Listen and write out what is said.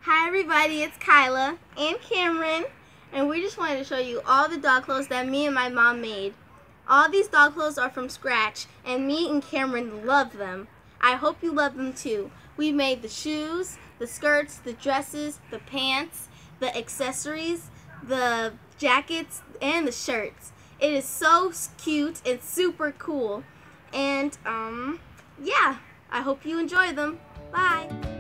Hi everybody, it's Kyla and Cameron, and we just wanted to show you all the dog clothes that me and my mom made. All these dog clothes are from scratch, and me and Cameron love them. I hope you love them too. We made the shoes, the skirts, the dresses, the pants, the accessories, the jackets, and the shirts. It is so cute and super cool. And, yeah, I hope you enjoy them. Bye!